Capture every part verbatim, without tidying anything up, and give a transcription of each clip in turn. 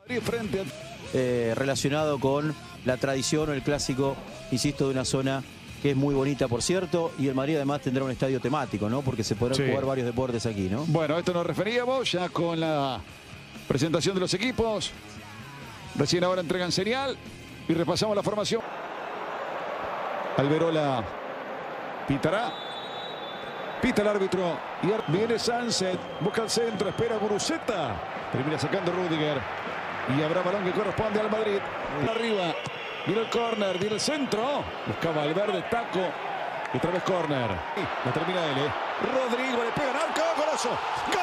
Frente a... eh, relacionado con la tradición o el clásico, insisto, de una zona que es muy bonita, por cierto, y el Madrid además tendrá un estadio temático, ¿no? Porque se podrán Sí. jugar varios deportes aquí, ¿no? Bueno, a esto nos referíamos ya con la presentación de los equipos. Recién ahora entregan señal y repasamos la formación. Alberola pitará. Pita el árbitro. Y viene Sunset. Busca el centro. Espera Guruceta. Termina sacando Rüdiger. Y habrá balón que corresponde al Madrid. Arriba. Viene el córner. Viene el centro. Buscaba Valverde. Taco. Y otra vez córner. La termina él. ¿eh? Rodrigo le pega en arco. Golazo. ¡Gol!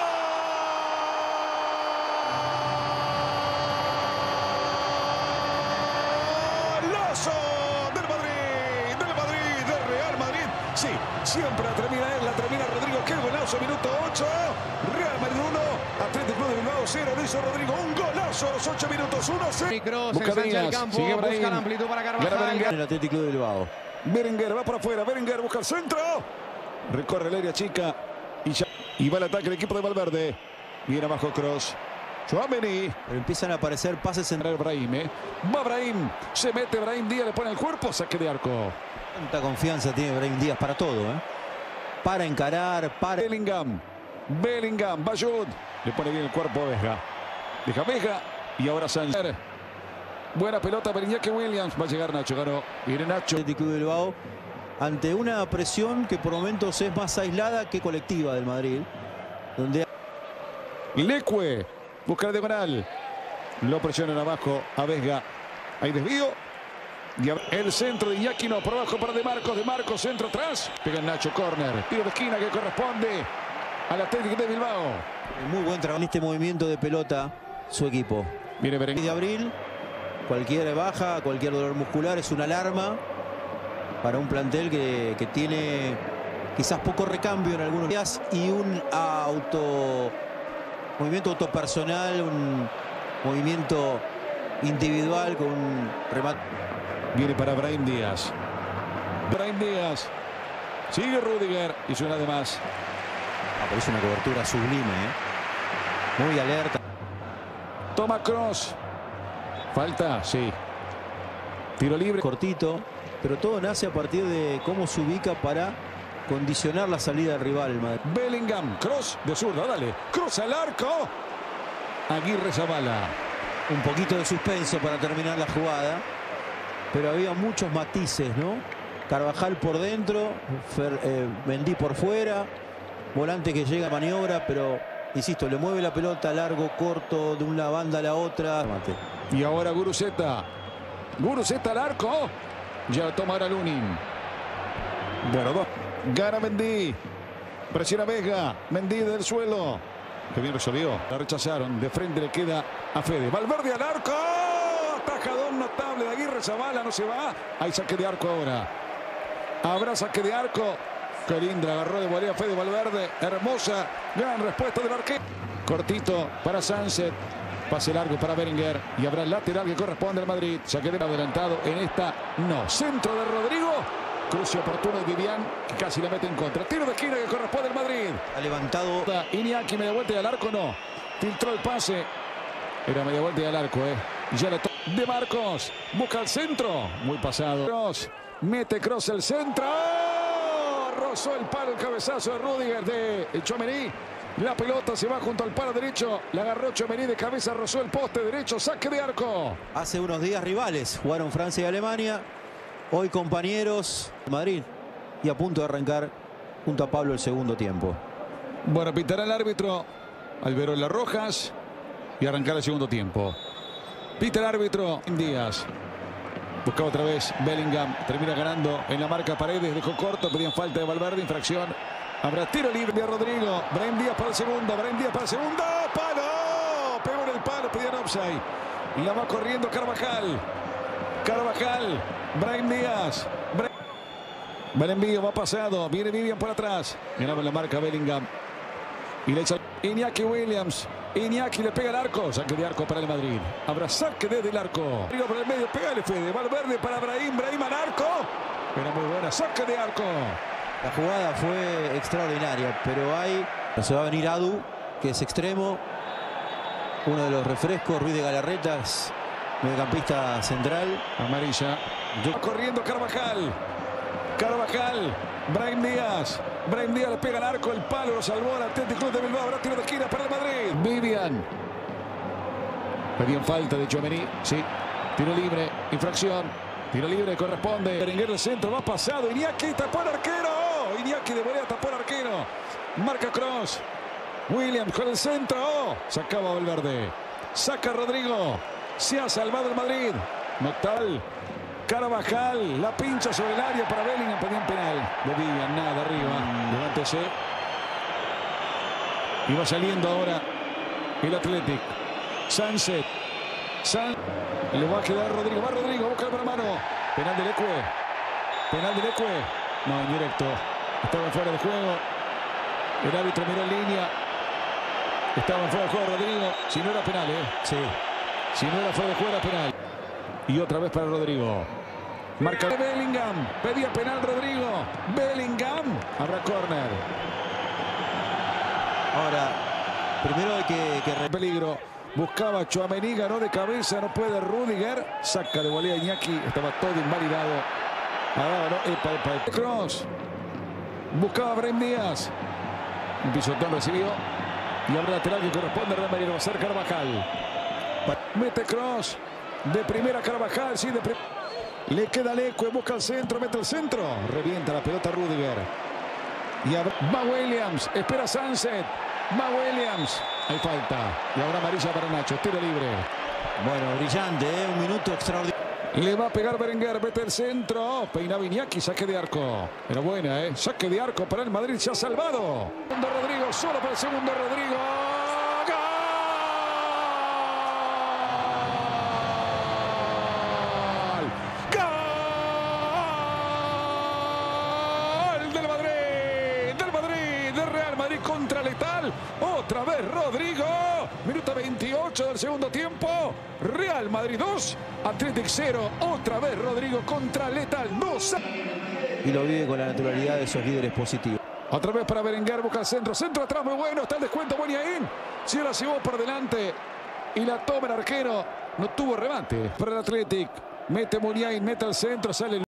Del Madrid, del Madrid, del Real Madrid. Sí, siempre la termina él, la termina Rodrigo. ¡Qué golazo! Minuto ocho. Real Madrid uno, Atlético Club de Bilbao cero. Lo hizo Rodrigo. Un golazo a los ocho minutos. uno cero. Busca Díaz, sigue Brahim. Busca la amplitud para Carvajal. El Atlético Club de Bilbao. Berenguer va para afuera. Berenguer busca el centro. Recorre el área chica. Y, ya, y va el ataque del equipo de Valverde. Viene abajo Kroos. Tchouaméni. Pero empiezan a aparecer pases en... Brahim, ¿eh? Va Brahim. Se mete Brahim Díaz. Le pone el cuerpo. Saque de arco. Tanta confianza tiene Brahim Díaz para todo, ¿eh? Para encarar, para... Bellingham. Bellingham. Bayud. Le pone bien el cuerpo a Vega. Deja Vega. Y ahora Sánchez. Buena pelota para Iñaki Williams. Va a llegar Nacho. Ganó. Viene Nacho. Atlético Club de Bilbao ante una presión que por momentos es más aislada que colectiva del Madrid. Donde... Leque. Busca la diagonal. Lo presionan abajo a Vega. Hay desvío. Y el centro de Iñaki no. Por abajo para De Marcos. De Marcos. Centro atrás. Pega el Nacho. Corner. Tiro de esquina que corresponde al Atlético de Bilbao. Muy buen trabajo en este movimiento de pelota su equipo. Viene Berenguer. De abril. Cualquier baja, cualquier dolor muscular es una alarma para un plantel que, que tiene quizás poco recambio en algunos días y un auto... movimiento autopersonal, un movimiento individual con un remate. Viene para Brahim Díaz. Brahim Díaz. Sigue Rüdiger. Hizo una de más. Aparece una cobertura sublime, ¿eh? Muy alerta. Toma Kroos. Falta, sí. Tiro libre. Cortito, pero todo nace a partir de cómo se ubica para condicionar la salida del rival. El Madrid. Bellingham, Kroos de zurda, dale. Kroos al arco. Aguirre Zabala. Un poquito de suspenso para terminar la jugada, pero había muchos matices, ¿no? Carvajal por dentro, Fer, eh, Mendy por fuera, volante que llega a maniobra, pero insisto, le mueve la pelota largo, corto, de una banda a la otra. Y ahora Guruceta. Guruceta al arco. Ya lo toma ahora Lunin. Bueno, dos. Gana Mendy. Presiona Vega. Mendy del suelo. Que bien resolvió. La rechazaron. De frente le queda a Fede. Valverde al arco. Atajadón notable de Aguirre Zabala. No se va. Hay saque de arco ahora. Habrá saque de arco. Qué linda. Agarró de volea Fede Valverde. Hermosa. Gran respuesta del arquero. Cortito para Sunset. Pase largo para Berenguer. Y habrá el lateral que corresponde al Madrid. Saque de adelantado en esta. No. Centro de Rodrigo. Cruce oportuno de Vivian, que casi la mete en contra. Tiro de esquina que corresponde al Madrid. Ha levantado. Iñaki, media vuelta y al arco, no. Filtró el pase. Era media vuelta y al arco, eh. Y ya le toca. De Marcos. Busca el centro. Muy pasado. Kroos. Mete Kroos el centro. ¡Oh! Rozó el palo, el cabezazo de Rüdiger de Tchouaméni. La pelota se va junto al palo derecho. La agarró Tchouaméni de cabeza, rozó el poste derecho. Saque de arco. Hace unos días rivales. Jugaron Francia y Alemania. Hoy compañeros, Madrid, y a punto de arrancar junto a Pablo el segundo tiempo. Bueno, pitará el árbitro Alberola Rojas y arrancar el segundo tiempo. Pita el árbitro Díaz. Busca otra vez Bellingham. Termina ganando en la marca Paredes. Dejó corto, pedían falta de Valverde, infracción. Habrá tiro libre de Rodrigo. Brahim Díaz para el segundo. Brahim Díaz para el segundo. ¡Palo! Pegó en el palo, pedían offside. Y la va corriendo Carvajal. Carvajal. Brahim Díaz. Brahim Díaz va pasado. Viene Vivian por atrás. Ganaba en la marca Bellingham. Y le echa Iñaki Williams. Iñaki le pega el arco. Saque de arco para el Madrid. Habrá saque desde el arco. Por el medio. Pégale, Fede. Valverde para Brahim. Brahim al arco. Era muy buena. Saque de arco. La jugada fue extraordinaria, pero hay... Se va a venir Adu, que es extremo. Uno de los refrescos, Ruiz de Galarretas, mediocampista central. Amarilla. Yo... Corriendo Carvajal. Carvajal. Brahim Díaz. Brahim Díaz le pega al arco, el palo lo salvó el Athletic Club de Bilbao. Ahora tiro de esquina para el Madrid. Vivian. Pedían falta de Tchouaméni. Sí. Tiro libre. Infracción. Tiro libre corresponde. Berenguer del centro. Va pasado. Iñaki tapó al arquero. Iñaki de volea tapó al arquero. Marca Kroos. Williams con el centro. Oh, sacaba Valverde. Saca Rodrigo. Se ha salvado el Madrid. Noctal. Carvajal. La pincha sobre el área para Bellingham. Pedían penal. De Vivian. Nada arriba. Mm. Levántese. Y va saliendo ahora el Athletic. Sunset. San... Le va a quedar Rodrigo. Va Rodrigo. Busca la mano. Penal de Leque. Penal de Leque. No, indirecto. Estaba fuera de juego. El árbitro miró en línea. Estaba en fuera de juego Rodrigo. Si no era penal, ¿eh? Sí. Si no era fuera de juego, era penal. Y otra vez para Rodrigo. Marca de Bellingham. Pedía penal Rodrigo. Bellingham. Habrá córner. Ahora, primero hay que... que... Peligro. Buscaba Tchouaméni. Ganó de cabeza. No puede Rudiger. Saca de volea Iñaki. Estaba todo invalidado. Ahora no. Epa, epa, epa. Kroos. Buscaba Brahim Díaz. Un pisotón recibió. Y al lateral que corresponde a Real Madrid. Va a ser Carvajal. Mete Kroos. De primera Carvajal. Sí, de prim... Le queda Leque. Busca el centro. Mete el centro. Revienta la pelota Rudiger. Y va Williams. Espera Sunset. Va Williams. Hay falta. Y ahora amarilla para Nacho. Tiro libre. Bueno, brillante. ¿eh? Un minuto extraordinario. Le va a pegar Berenguer, mete el centro. Peinaba Iñaki, saque de arco. Era buena, ¿eh? Saque de arco para el Madrid, se ha salvado. Segundo Rodrigo, solo para el segundo Rodrigo. ¡Gol! ¡Gol! Del Madrid, del Madrid, del Real Madrid contra Letal. Otra vez Rodrigo. Minuto veintiocho del segundo tiempo. Real Madrid dos, Athletic cero. Otra vez Rodrigo contra Letal dos. Y lo vive con la naturalidad de esos líderes positivos. Otra vez para Berenguer, busca el centro. Centro atrás, muy bueno. Está el descuento, Muniain. Si la llevó por delante y la toma el arquero. No tuvo remate para el Athletic. Mete Muniain, mete al centro, sale el...